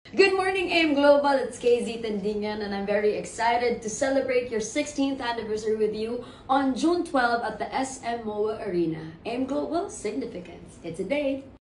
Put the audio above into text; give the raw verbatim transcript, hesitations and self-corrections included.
Good morning, A M Global. It's K Z Tendingan, and I'm very excited to celebrate your sixteenth anniversary with you on June twelfth at the S M M O A Arena. A M Global Significance. It's a day.